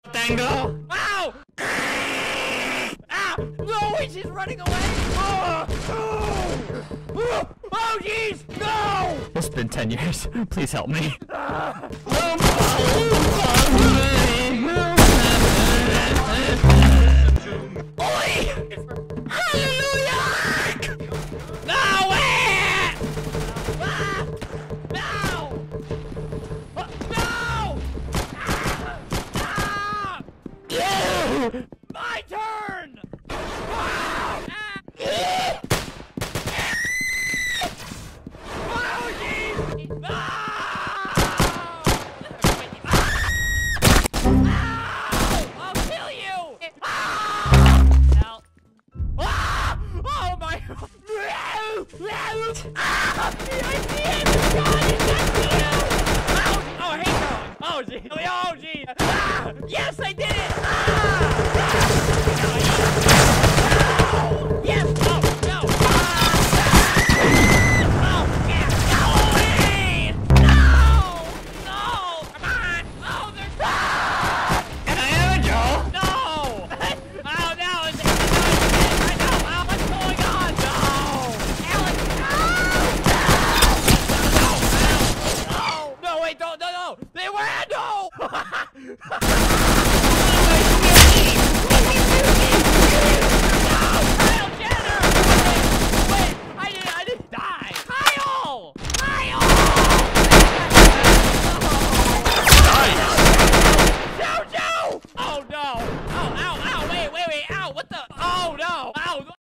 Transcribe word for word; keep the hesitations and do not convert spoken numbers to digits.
Tango! Ow! Ah! No, wait, she's running away! Oh! Oh! Oh, jeez! No! It's been ten years. Please help me. Ah! Oi! Hallelujah! No! Wait! Ah! No! Ah, no! Ah! Ah! My turn! Ah! Ah! Oh, jeez! Ah! Ah! I'll kill you! Ah! Help. Ah! Oh my! Ah! I see him! God, is that you? Oh, oh, I hate going. Oh, gee. Oh, gee. Ah! Yes, I did it! Ah! No! Yes! Oh, no! Ah! Oh, yeah! Go away! No! No! Come on! Oh, there's... Ah! Can I have a Joe? No! Oh, no! It's, it's, it's, I know! Oh, what's going on? No! Alex! No! No! No! No! Wait, don't! No! No! They were... No!